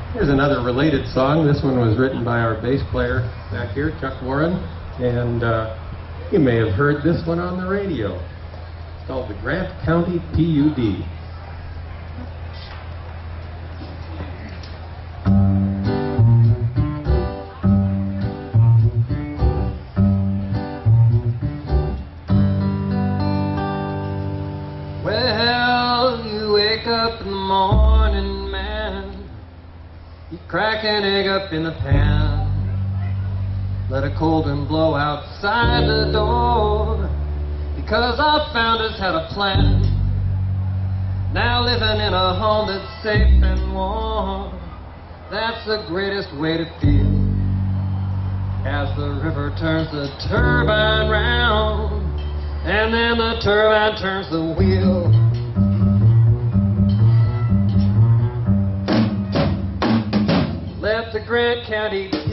Here's another related song. This one was written by our bass player back here, Chuck Warren, and you may have heard this one on the radio. It's called the County PUD. Well, you wake up in the morning, man. You crack an egg up in the pan. Let a cold wind blow outside the door, because our founders had a plan. Now living in a home that's safe and warm, that's the greatest way to feel. As the river turns the turbine round, and then the turbine turns the wheel. Let the Grant County